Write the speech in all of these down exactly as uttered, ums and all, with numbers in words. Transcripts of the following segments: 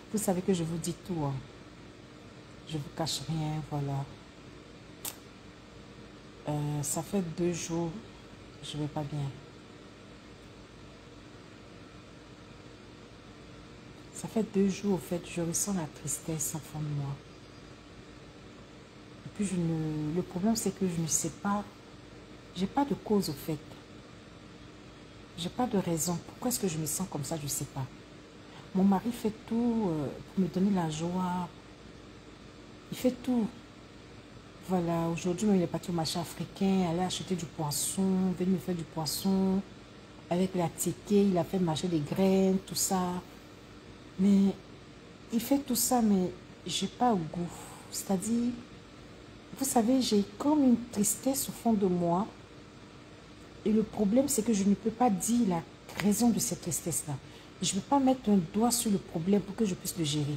Vous savez que je vous dis tout. Hein. Je ne vous cache rien, voilà. Euh, ça fait deux jours, je ne vais pas bien. Ça fait deux jours, au fait, je ressens la tristesse en fond de moi. Et puis, je ne, le problème, c'est que je ne sais pas, j'ai pas de cause, au fait. J'ai pas de raison. Pourquoi est-ce que je me sens comme ça, je ne sais pas. Mon mari fait tout euh, pour me donner la joie. Il fait tout. Voilà, aujourd'hui, il est parti au marché africain, aller acheter du poisson, venir me faire du poisson. Avec la ticket, il a fait marcher des graines, tout ça. Mais il fait tout ça, mais j'ai pas goût. C'est-à-dire, vous savez, j'ai comme une tristesse au fond de moi. Et le problème, c'est que je ne peux pas dire la raison de cette tristesse-là. Je ne peux pas mettre un doigt sur le problème pour que je puisse le gérer.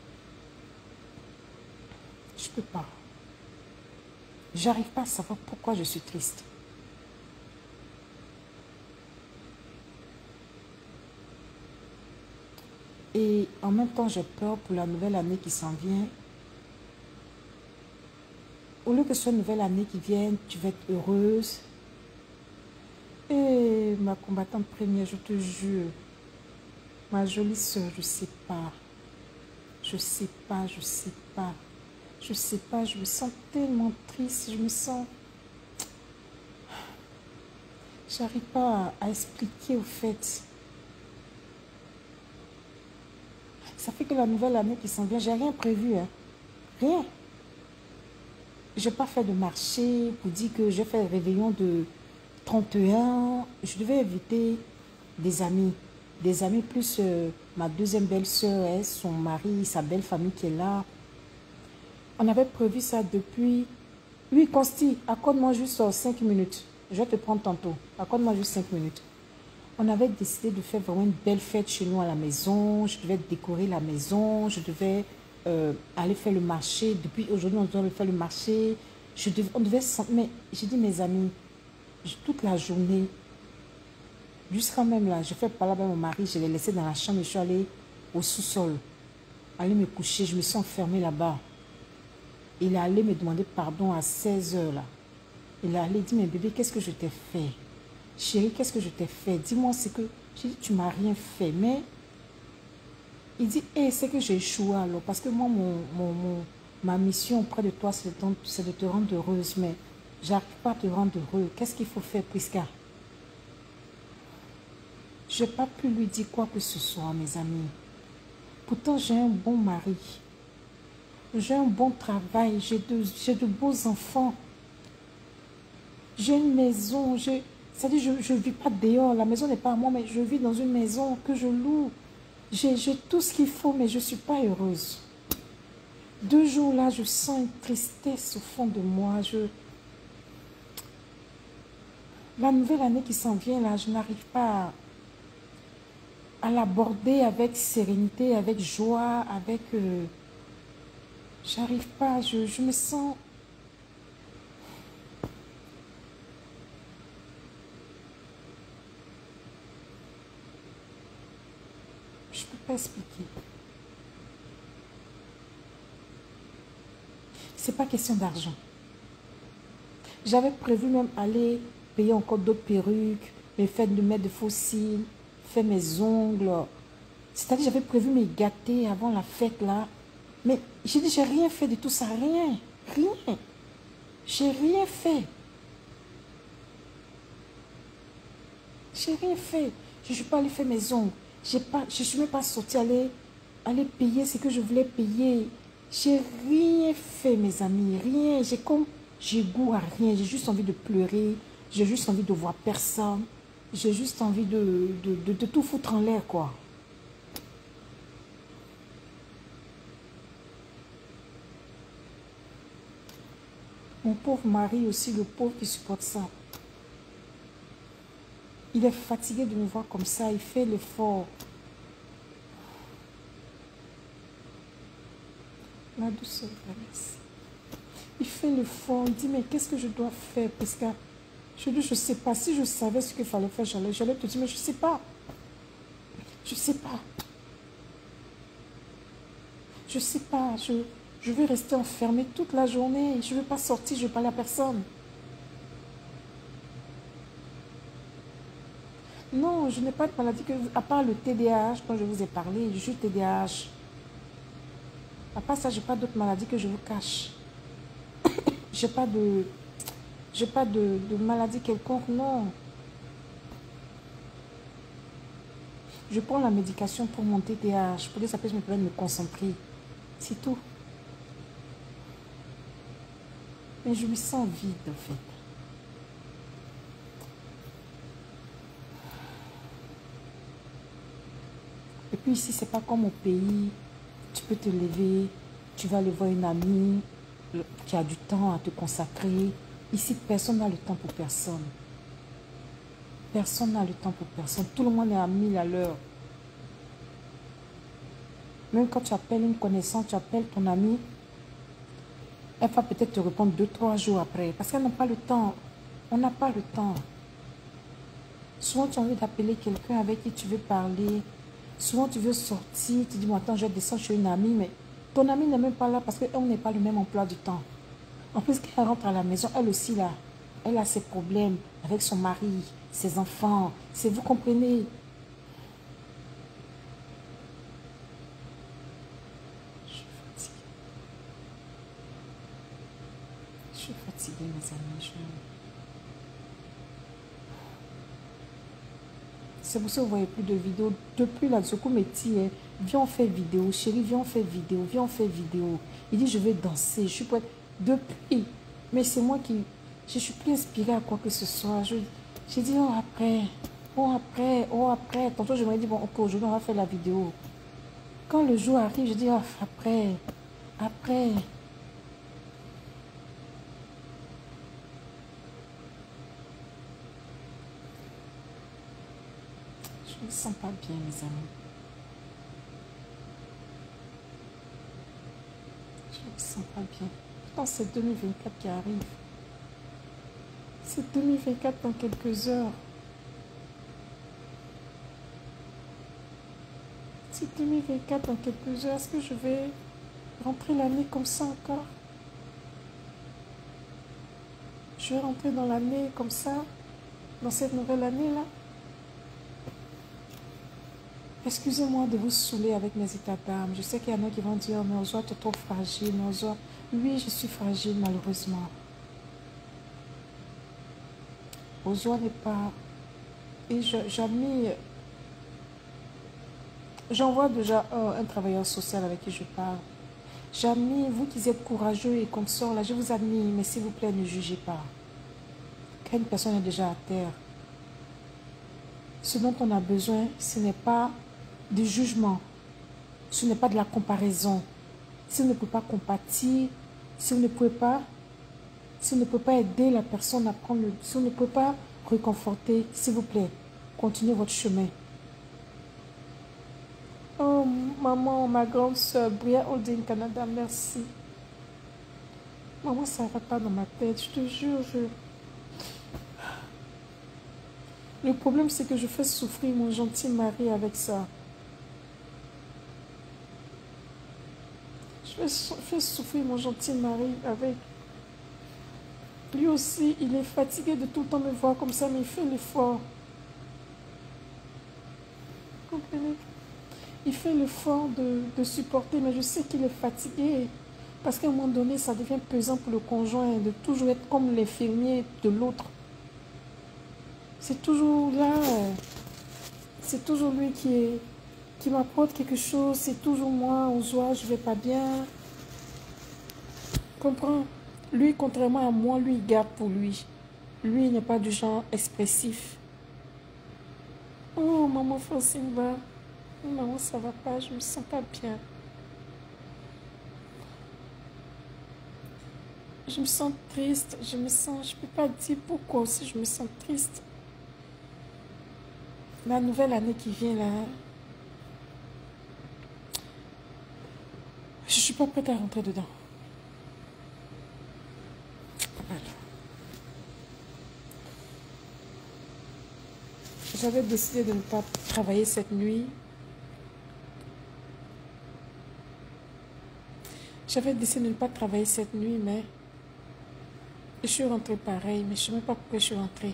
Je ne peux pas. J'arrive pas à savoir pourquoi je suis triste. Et en même temps, j'ai peur pour la nouvelle année qui s'en vient. Au lieu que ce soit une nouvelle année qui vienne, tu vas être heureuse. Et ma combattante première, je te jure, ma jolie soeur, je ne sais pas. Je ne sais pas, je ne sais pas. Je ne sais pas, je me sens tellement triste. Je me sens... J'arrive pas à, à expliquer au fait. Ça fait que la nouvelle année qui s'en vient, j'ai rien prévu. Hein. Rien. Je n'ai pas fait de marché pour dire que j'ai fait le réveillon de trente et un. Je devais inviter des amis. Des amis plus euh, ma deuxième belle-sœur, son mari, sa belle famille qui est là. On avait prévu ça depuis... Oui, Consti, accorde-moi juste cinq minutes. Je vais te prendre tantôt. Accorde-moi juste cinq minutes. On avait décidé de faire vraiment une belle fête chez nous à la maison. Je devais décorer la maison. Je devais euh, aller faire le marché. Depuis aujourd'hui, on doit faire le marché. Je devais, on devait... Mais j'ai dit, mes amis, toute la journée, jusqu'à même là, je fais parler avec mon mari. Je l'ai laissé dans la chambre. Je suis allée au sous-sol. Aller me coucher. Je me suis enfermée là-bas. Il est allé me demander pardon à seize heures là. Il est allé dire, mais bébé, qu'est-ce que je t'ai fait? Chérie, qu'est-ce que je t'ai fait? Dis-moi, c'est que... J'ai dit, tu m'as rien fait. Mais il dit, hé, hey, c'est que j'ai échoué alors. Parce que moi, mon, mon, mon, ma mission auprès de toi, c'est de, de te rendre heureuse. Mais j'arrive pas à te rendre heureux. Qu'est-ce qu'il faut faire, Prisca? Je n'ai pas pu lui dire quoi que ce soit, mes amis. Pourtant, j'ai un bon mari. J'ai un bon travail. J'ai de, j'ai de beaux enfants. J'ai une maison. C'est-à-dire, je ne vis pas dehors. La maison n'est pas à moi, mais je vis dans une maison que je loue. J'ai tout ce qu'il faut, mais je ne suis pas heureuse. Deux jours là, je sens une tristesse au fond de moi. Je... La nouvelle année qui s'en vient là, je n'arrive pas à, à l'aborder avec sérénité, avec joie, avec... Euh... J'arrive pas, je, je me sens... Je ne peux pas expliquer. Ce n'est pas question d'argent. J'avais prévu même aller payer encore d'autres perruques, me faire de mettre de fossiles, faire mes ongles. C'est-à-dire j'avais prévu me gâter avant la fête là. Mais j'ai dit, j'ai rien fait de tout ça, rien, rien. J'ai rien fait. J'ai rien fait. Je ne suis pas allée faire mes ongles. Pas, je ne suis même pas sortie aller, aller payer ce que je voulais payer. J'ai rien fait, mes amis, rien. J'ai comme, j'ai goût à rien. J'ai juste envie de pleurer. J'ai juste envie de voir personne. J'ai juste envie de, de, de, de tout foutre en l'air, quoi. Mon pauvre mari aussi, le pauvre qui supporte ça. Il est fatigué de me voir comme ça. Il fait l'effort. La douceur, Vanessa. Il fait l'effort. Il dit, mais qu'est-ce que je dois faire? Parce que je dis, je ne sais pas. Si je savais ce qu'il fallait faire, j'allais te dire, mais je ne sais pas. Je ne sais pas. Je ne sais pas, je, je vais rester enfermée toute la journée. Je ne veux pas sortir, je ne veux pas la personne. Non, je n'ai pas de maladie, que, à part le T D A H, quand je vous ai parlé, je suis T D A H. À part ça, je n'ai pas d'autres maladies que je vous cache. Je n'ai pas de, j'ai pas de, de maladie quelconque, non. Je prends la médication pour mon T D A H, pour que ça puisse me permettre de me concentrer. C'est tout. Mais je me sens vide, en fait. Et puis ici, c'est pas comme au pays. Tu peux te lever, tu vas aller voir une amie qui a du temps à te consacrer. Ici, personne n'a le temps pour personne. Personne n'a le temps pour personne. Tout le monde est à mille à l'heure. Même quand tu appelles une connaissance, tu appelles ton ami, elle va peut-être te répondre deux, trois jours après. Parce qu'elle n'a pas le temps. On n'a pas le temps. Souvent, tu as envie d'appeler quelqu'un avec qui tu veux parler. Souvent, tu veux sortir. Tu dis, bon, attends, je vais descendre chez une amie. Mais ton amie n'est même pas là parce qu'on n'est pas le même emploi du temps. En plus, quand elle rentre à la maison, elle aussi, là, elle a ses problèmes avec son mari, ses enfants. C'est, vous comprenez? Je suis fatiguée. Je suis fatiguée, mes amis. Je... C'est pour ça que vous ne voyez plus de vidéos. Depuis là, Zoko me dit, hein, viens on fait vidéo. Chérie, viens on fait vidéo. Viens on fait vidéo. Il dit, je vais danser. Je suis prête. Depuis. Mais c'est moi qui... Je ne suis plus inspirée à quoi que ce soit. Je, j'ai dit, oh après. Oh après. Oh après. Tantôt, je me dis, bon, ok, aujourd'hui, on va faire la vidéo. Quand le jour arrive, je dis, oh, après. Après. Je ne me sens pas bien, mes amis. Je ne me sens pas bien. Pourtant, c'est deux mille vingt-quatre qui arrive. C'est deux mille vingt-quatre dans quelques heures. C'est deux mille vingt-quatre dans quelques heures. Est-ce que je vais rentrer l'année comme ça encore? Je vais rentrer dans l'année comme ça, dans cette nouvelle année-là. Excusez-moi de vous saouler avec mes états d'âme. Je sais qu'il y en a qui vont dire, mais Ozoa, tu es trop fragile. Mais Ozoa, oui, je suis fragile, malheureusement. Ozoa n'est pas... Et j'admire... J'en vois déjà un, un travailleur social avec qui je parle. J'admire, vous qui êtes courageux et consorts, là, je vous admire, mais s'il vous plaît, ne jugez pas. Quand une personne est déjà à terre, ce dont on a besoin, ce n'est pas du jugement, ce n'est pas de la comparaison. Si vous ne pouvez pas compatir, si vous ne pouvez pas, si vous ne pouvez pas aider la personne à prendre le... Si vous ne pouvez pas réconforter, s'il vous plaît, continuez votre chemin. Oh, maman, ma grande soeur, Bria Holding Canada, merci. Maman, ça ne va pas dans ma tête, je te jure. Je... Le problème, c'est que je fais souffrir mon gentil mari avec ça. Je fais souffrir mon gentil mari avec... Lui aussi, il est fatigué de tout le temps me voir comme ça, mais il fait l'effort. Vous comprenez? Il fait l'effort de, de supporter, mais je sais qu'il est fatigué. Parce qu'à un moment donné, ça devient pesant pour le conjoint de toujours être comme l'infirmier de l'autre. C'est toujours là. C'est toujours lui qui, est, qui m'apporte quelque chose. C'est toujours moi, Ozoa, je ne vais pas bien. Comprends? Lui, contrairement à moi, lui, il garde pour lui. Lui, il n'est pas du genre expressif. Oh, maman Francine va. Maman, ça va pas, je me sens pas bien. Je me sens triste, je me sens, je peux pas dire pourquoi aussi je me sens triste. La nouvelle année qui vient là, je suis pas prête à rentrer dedans. Voilà. J'avais décidé de ne pas travailler cette nuit. J'avais décidé de ne pas travailler cette nuit, mais je suis rentrée pareil, mais je ne sais même pas pourquoi je suis rentrée.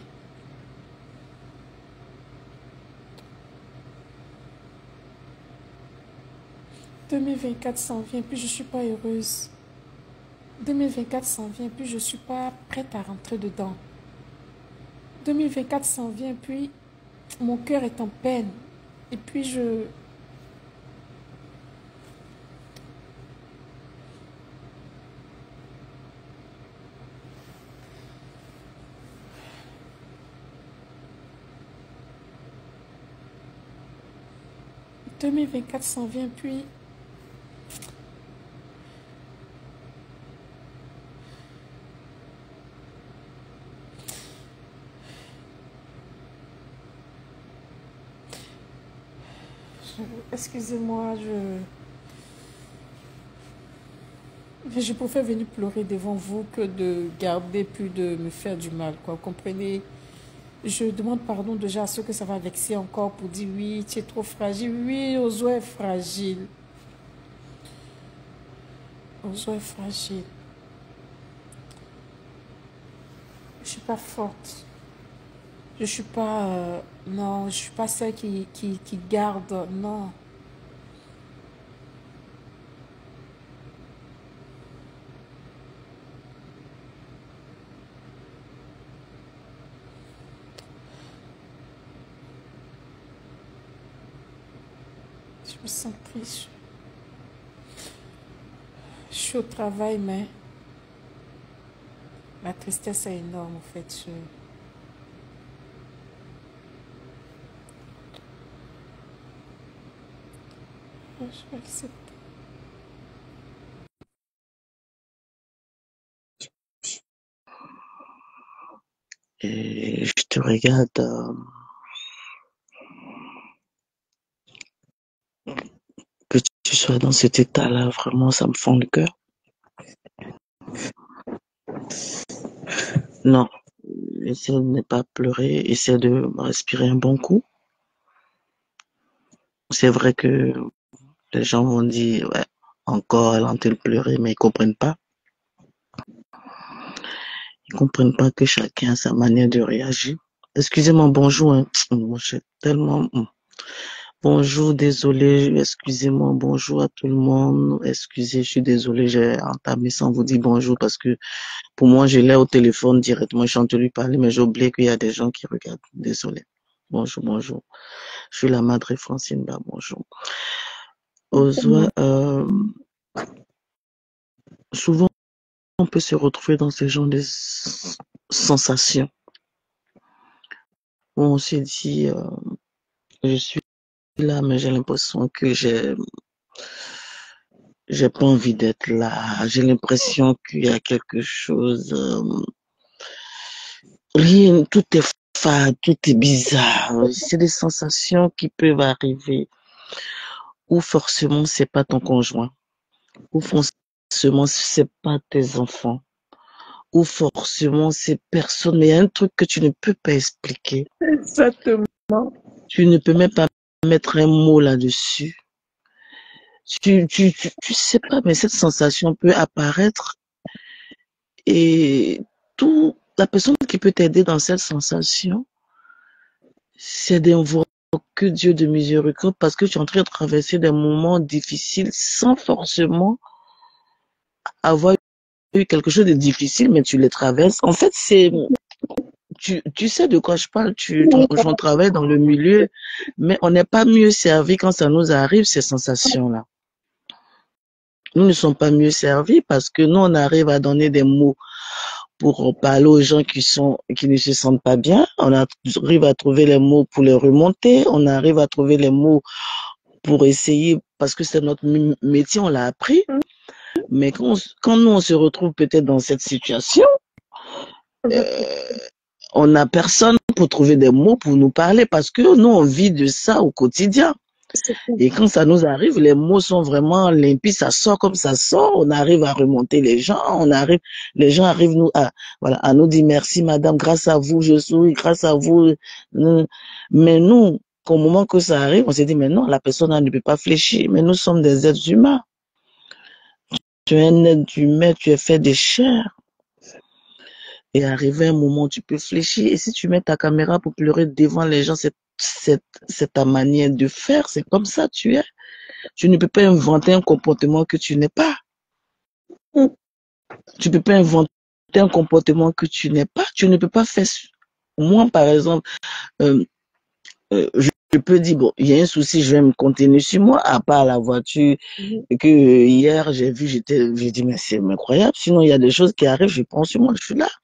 deux mille vingt-quatre s'en vient, puis je ne suis pas heureuse. deux mille vingt-quatre s'en vient, puis je ne suis pas prête à rentrer dedans. deux mille vingt-quatre s'en vient, puis mon cœur est en peine. Et puis je... deux mille vingt-quatre s'en vient, puis... Excusez-moi, je... Je préfère venir pleurer devant vous que de garder puis de me faire du mal, quoi. Vous comprenez? Je demande pardon déjà à ceux que ça va vexer encore pour dire oui, tu es trop fragile. Oui, Ozo est fragile. Ozo est fragile. Je suis pas forte. Je suis pas... euh, non, je suis pas celle qui, qui, qui garde. Non. Je me sens triste. Je suis au travail, mais la tristesse est énorme, en fait. Je... Je vais accepter. Et je te regarde, euh, que tu sois dans cet état-là, vraiment, ça me fend le cœur. Non, essaie de ne pas pleurer, essaie de respirer un bon coup. C'est vrai que les gens vont dire, ouais, encore, elle est en train de pleurer, mais ils comprennent pas. Ils comprennent pas que chacun a sa manière de réagir. Excusez-moi, bonjour, hein. Moi, j'ai tellement... Bonjour, désolé, excusez-moi, bonjour à tout le monde. Excusez, je suis désolé, j'ai entamé sans vous dire bonjour parce que pour moi, je l'ai au téléphone directement, je suis en train de lui parler, mais j'ai oublié qu'il y a des gens qui regardent. Désolé. Bonjour, bonjour. Je suis la Madre Francine, bah, bonjour. Ozoa, euh, souvent, on peut se retrouver dans ce genre de sensations où on se dit, euh, je suis là, mais j'ai l'impression que j'ai, j'ai pas envie d'être là. J'ai l'impression qu'il y a quelque chose, euh, rien, tout est fade, tout est bizarre. C'est des sensations qui peuvent arriver ou forcément c'est pas ton conjoint, ou forcément c'est pas tes enfants, ou forcément c'est personne, mais il y a un truc que tu ne peux pas expliquer. Exactement. Tu ne peux même pas mettre un mot là-dessus. Tu, tu, tu, tu sais pas, mais cette sensation peut apparaître et tout, la personne qui peut t'aider dans cette sensation, c'est d'invoquer que Dieu de miséricorde parce que tu es en train de traverser des moments difficiles sans forcément avoir eu quelque chose de difficile, mais tu les traverses. En fait, c'est, tu, tu sais de quoi je parle, tu, ton conjoint travaille dans le milieu, mais on n'est pas mieux servi quand ça nous arrive, ces sensations-là. Nous ne sommes pas mieux servis parce que nous, on arrive à donner des mots pour parler aux gens qui sont, qui ne se sentent pas bien. On arrive à trouver les mots pour les remonter. On arrive à trouver les mots pour essayer, parce que c'est notre métier, on l'a appris. Mais quand, on, quand nous, on se retrouve peut-être dans cette situation, euh, on n'a personne pour trouver des mots pour nous parler parce que nous, on vit de ça au quotidien. Et quand ça nous arrive, les mots sont vraiment limpides, ça sort comme ça sort, on arrive à remonter les gens, on arrive, les gens arrivent nous à, voilà, à nous dire merci madame, grâce à vous, je souris, grâce à vous. Mais nous, au moment que ça arrive, on s'est dit, mais non, la personne ne peut pas fléchir, mais nous sommes des êtres humains. tu es un être humain, tu es fait de chair. Et arrivé un moment où tu peux fléchir. Et si tu mets ta caméra pour pleurer devant les gens, c'est ta manière de faire. C'est comme ça tu es. Tu ne peux pas inventer un comportement que tu n'es pas. Tu ne peux pas inventer un comportement que tu n'es pas. Tu ne peux pas faire... Moi, par exemple, euh, euh, je, je peux dire, bon, il y a un souci, je vais me contenir sur moi, à part la voiture, et que euh, hier, j'ai vu, j'étais, j'ai dit, mais c'est incroyable. Sinon, il y a des choses qui arrivent, je prends sur moi, je suis là.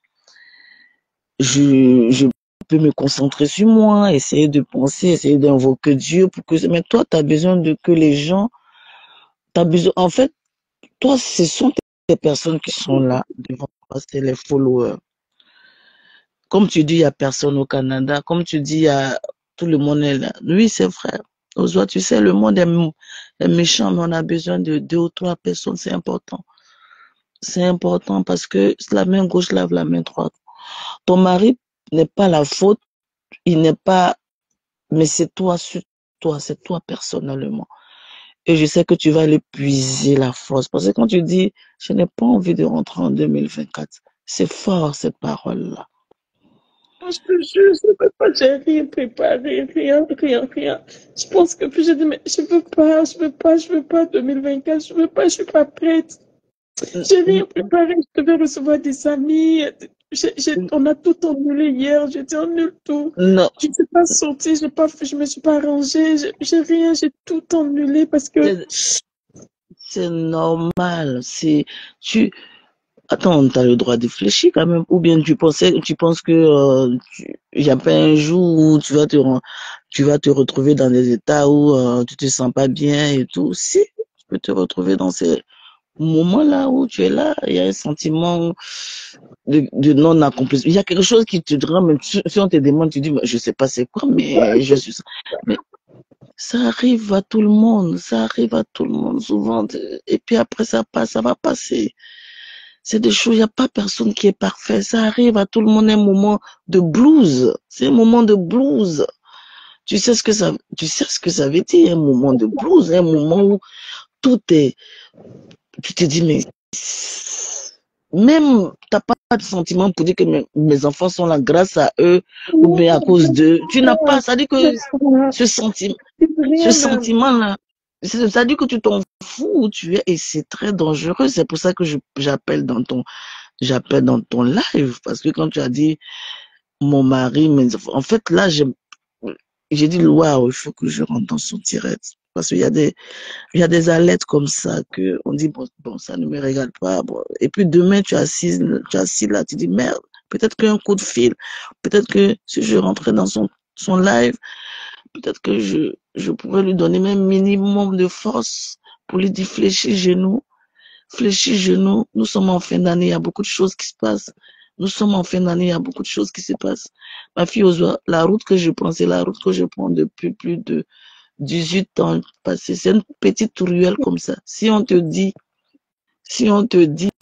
Je, je peux me concentrer sur moi, essayer de penser, essayer d'invoquer Dieu pour que, mais toi, tu as besoin de que les gens, t'as besoin, en fait, toi, ce sont les personnes qui sont là devant toi, c'est les followers. Comme tu dis, il n'y a personne au Canada. Comme tu dis, il y a, tout le monde est là. Oui, c'est vrai. Osoi, tu sais, le monde est, est méchant, mais on a besoin de deux ou trois personnes. C'est important. C'est important parce que la main gauche lave la main droite. Ton mari n'est pas la faute. Il n'est pas, mais c'est toi sur toi, c'est toi personnellement. Et je sais que tu vas aller puiser la force. Parce que quand tu dis, je n'ai pas envie de rentrer en deux mille vingt-quatre, c'est fort cette parole-là. Je te jure, je ne peux pas, j'ai rien préparé, rien, rien, rien. Je pense que puis j'ai dit, mais je veux pas, je veux pas, je veux pas deux mille vingt-quatre, je veux pas, je suis pas prête. J'ai rien préparé, je devais recevoir des amis. J'ai, j'ai, on a tout annulé hier, j'ai dit annule tout. Non. Je ne suis pas sortie, j'ai pas, je me suis pas arrangée, j'ai, j'ai rien, j'ai tout annulé parce que. C'est normal, c'est, tu, attends, tu as le droit de réfléchir quand même, ou bien tu pensais, tu penses que, euh, il n'y a pas un jour où tu vas te, tu vas te retrouver dans des états où euh, tu te sens pas bien et tout. Si, tu peux te retrouver dans ces moments-là où tu es là, il y a un sentiment de, de non-accomplissement. Il y a quelque chose qui te rend, même si on te demande, tu dis, je sais pas c'est quoi, mais je suis ça. Mais ça arrive à tout le monde, ça arrive à tout le monde souvent. Et puis après, ça passe, ça va passer. C'est des choses, il n'y a pas personne qui est parfait. Ça arrive à tout le monde un moment de blues. C'est un moment de blues. Tu sais ce que ça, tu sais ce que ça veut dire, un moment de blues, un moment où tout est, tu te dis, mais même, t'as pas de sentiment pour dire que mes, mes enfants sont là grâce à eux ou bien à cause d'eux. Tu n'as pas, ça dit que ce sentiment, ce sentiment-là, ça dit que tu t'en fous où tu es et c'est très dangereux. C'est pour ça que j'appelle dans ton, j'appelle dans ton live parce que quand tu as dit mon mari, mes enfants, en fait là j'ai, j'ai dit waouh, il faut que je rentre dans son direct parce qu'il y a des, il y a des alertes comme ça que on dit bon, bon ça ne me regarde pas. Bon. Et puis demain tu es assis, tu es assis là, tu dis merde, peut-être qu'un coup de fil, peut-être que si je rentrais dans son son live, peut-être que je, je pourrais lui donner même minimum de force pour lui dire fléchis genoux, fléchis genoux. Nous sommes en fin d'année, il y a beaucoup de choses qui se passent. Nous sommes en fin d'année, il y a beaucoup de choses qui se passent. Ma fille Osoi, la route que je prends, c'est la route que je prends depuis plus de dix-huit ans passés. C'est une petite ruelle comme ça. Si on te dit, si on te dit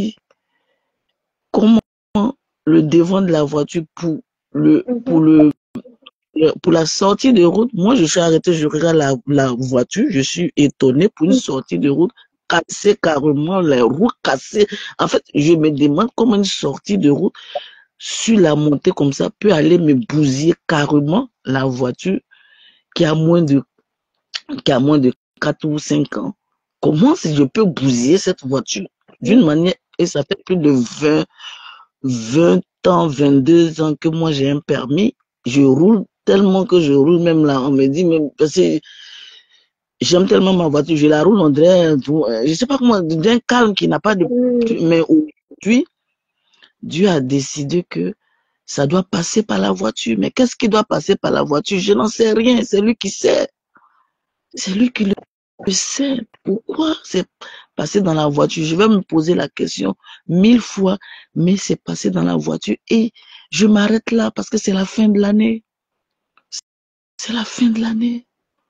comment le devant de la voiture pour le, pour le, pour la sortie de route, moi je suis arrêté, je regarde la, la voiture, je suis étonné pour une sortie de route cassée carrément, les roues cassées. En fait, je me demande comment une sortie de route sur la montée comme ça peut aller me bousiller carrément la voiture qui a moins de, qui a moins de quatre ou cinq ans. Comment si je peux bousiller cette voiture d'une manière, et ça fait plus de vingt, vingt ans, vingt-deux ans que moi j'ai un permis, je roule tellement que je roule même là, on me dit, mais parce que j'aime tellement ma voiture, je la roule, on dirait, je sais pas comment, d'un calme qui n'a pas de, mais aujourd'hui, Dieu a décidé que ça doit passer par la voiture. Mais qu'est-ce qui doit passer par la voiture? Je n'en sais rien, c'est lui qui sait. C'est lui qui le sait. Pourquoi c'est passé dans la voiture? Je vais me poser la question mille fois, mais c'est passé dans la voiture et je m'arrête là parce que c'est la fin de l'année. C'est la fin de l'année.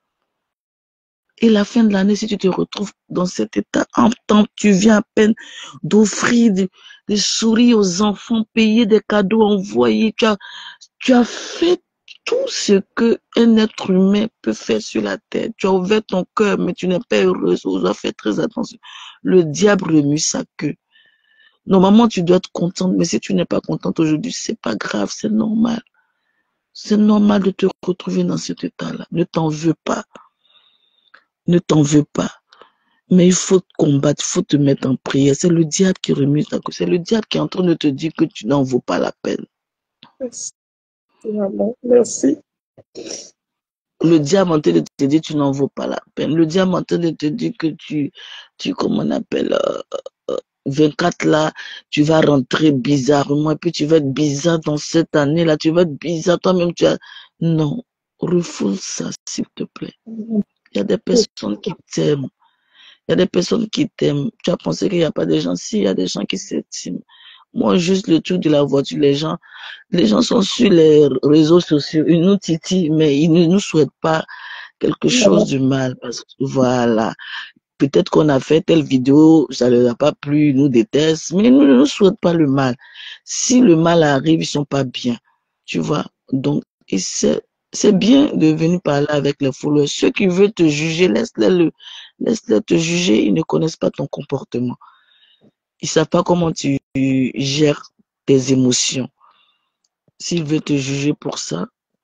Et la fin de l'année, si tu te retrouves dans cet état, en temps, tu viens à peine d'offrir des, des souris aux enfants, payer des cadeaux, envoyer, tu as, tu as fait tout ce qu'un être humain peut faire sur la terre. Tu as ouvert ton cœur, mais tu n'es pas heureuse. Tu dois faire très attention. Le diable remue sa queue. Normalement, tu dois être contente, mais si tu n'es pas contente aujourd'hui, c'est pas grave, c'est normal. C'est normal de te retrouver dans cet état-là. Ne t'en veux pas. Ne t'en veux pas. Mais il faut te combattre, il faut te mettre en prière. C'est le diable qui remue ta queue. C'est le diable qui est en train de te dire que tu n'en vaux pas la peine. Merci, maman. Merci. Le diable en train de te dire que tu n'en vaux pas la peine. Le diable en train de te dire que tu, tu comment on appelle, euh, euh, vingt-quatre là, tu vas rentrer bizarrement, et puis tu vas être bizarre dans cette année-là, tu vas être bizarre toi-même. Tu as... Non, refoule ça, s'il te plaît. Il y a des personnes qui t'aiment. Il y a des personnes qui t'aiment. Tu as pensé qu'il n'y a pas de gens. Si, il y a des gens qui s'estiment. Moi, juste le truc de la voiture, les gens, les gens sont sur les réseaux sociaux, ils nous titillent, mais ils ne nous souhaitent pas quelque chose de mal. Parce que voilà, peut-être qu'on a fait telle vidéo, ça ne leur a pas plu, ils nous détestent, mais ils ne nous souhaitent pas le mal. Si le mal arrive, ils sont pas bien. Tu vois? Donc, c'est, c'est bien de venir parler avec les followers. Ceux qui veulent te juger, laisse-les le, laisse-les te juger, ils ne connaissent pas ton comportement. Ils ne savent pas comment tu gères tes émotions. S'ils veulent te juger pour ça,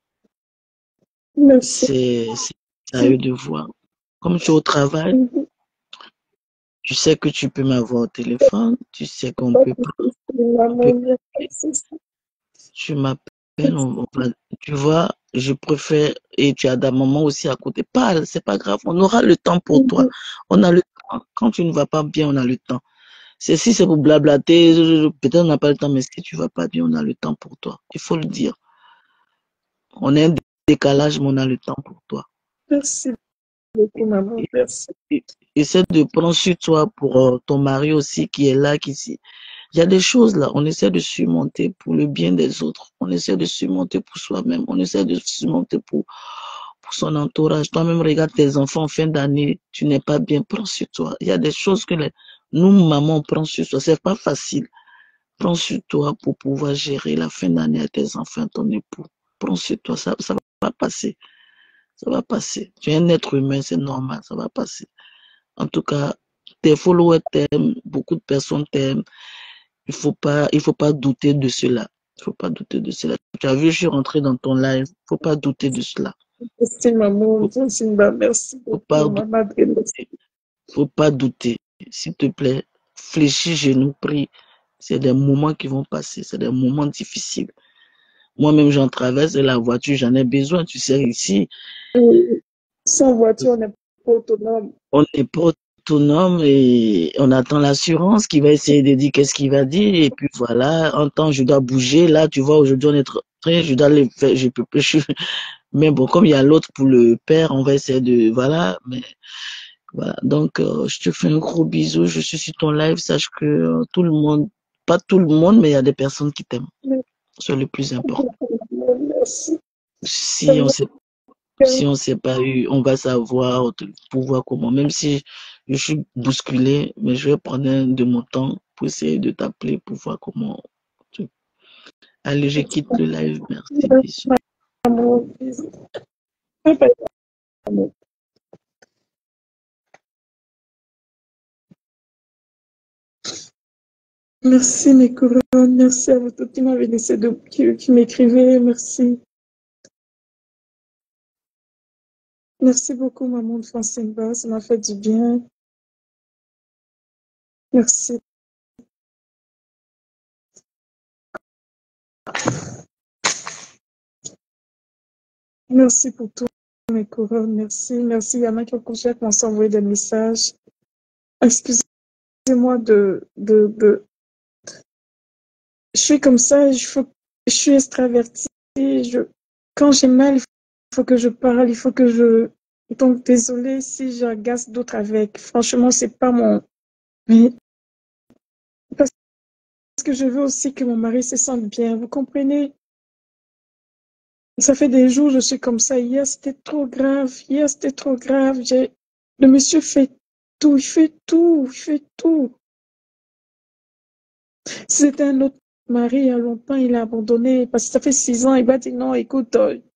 c'est à eux de voir. Comme tu es au travail, Mhm. tu sais que tu peux m'avoir au téléphone, tu sais qu'on peut, on peut, Maman, merci. tu m'appelles, on, on va, tu vois, je préfère, et tu as des moments aussi à côté. Parle, c'est pas grave, on aura le temps pour toi. Mhm. On a le temps. Quand tu ne vas pas bien, on a le temps. C'est si c'est pour blablater, peut-être on n'a pas le temps, mais si tu vas pas bien, on a le temps pour toi. Il faut le dire. On a un décalage, mais on a le temps pour toi. Merci beaucoup, maman. Merci. Essaie de prendre sur toi pour euh, ton mari aussi qui est là, qui s'y... Il y a des choses là, on essaie de surmonter pour le bien des autres. On essaie de surmonter pour soi-même. On essaie de surmonter pour, pour son entourage. Toi-même, regarde tes enfants en fin d'année, tu n'es pas bien, prends sur toi. Il y a des choses que les... nous, maman, on prend sur toi. C'est pas facile. Prends sur toi pour pouvoir gérer la fin d'année à tes enfants, ton époux. Prends sur toi, ça, ça va passer. Ça va passer. Tu es un être humain, c'est normal, ça va passer. En tout cas, tes followers t'aiment, beaucoup de personnes t'aiment. Il faut pas, il faut pas douter de cela. Il faut pas douter de cela. Tu as vu, je suis rentré dans ton live. Il faut pas douter de cela. Merci, maman. Merci Faut pas beaucoup, maman. douter. Faut pas douter. S'il te plaît, fléchis, genoux, prie. C'est des moments qui vont passer. C'est des moments difficiles. Moi-même, j'en traverse et la voiture, j'en ai besoin. Tu sais, ici, sans voiture, on n'est pas autonome. On n'est pas autonome et on attend l'assurance qui va essayer de dire qu'est-ce qu'il va dire. Et puis voilà, en temps, je dois bouger. Là, tu vois, aujourd'hui, on est train, je dois le faire. Je peux plus. Je... Mais bon, comme il y a l'autre pour le père, on va essayer de. Voilà. Mais voilà. Donc, euh, je te fais un gros bisou. Je suis sur ton live. Sache que euh, tout le monde, pas tout le monde, mais il y a des personnes qui t'aiment. C'est le plus important. Merci. Si on sait Si on ne s'est pas eu, on va savoir pour voir comment. Même si je suis bousculé, mais je vais prendre un de mon temps pour essayer de t'appeler pour voir comment. tu- Allez, je quitte le live. Merci. Bisous. Merci mes couronnes, merci à vous tous qui m'avez laissé de, qui, qui m'écrivez, merci. Merci beaucoup maman de Francine Bas, ça m'a fait du bien. Merci. Merci pour tout mes couronnes, merci. Merci, il y en a qui ont couché qui m'ont envoyé des messages. Excusez-moi de, de, de... Je suis comme ça, je, faut, je suis extravertie. Je... Quand j'ai mal, il faut que je parle, il faut que je... Donc, désolée si j'agace d'autres avec. Franchement, c'est pas mon... Mais parce que je veux aussi que mon mari se sente bien, vous comprenez? Ça fait des jours, je suis comme ça. Hier, c'était trop grave. Hier, c'était trop grave. J'ai... Le monsieur fait tout, il fait tout, il fait tout. Si c'était un autre mari, il y a longtemps, il a abandonné parce que ça fait six ans. Il va dire non, écoute, euh,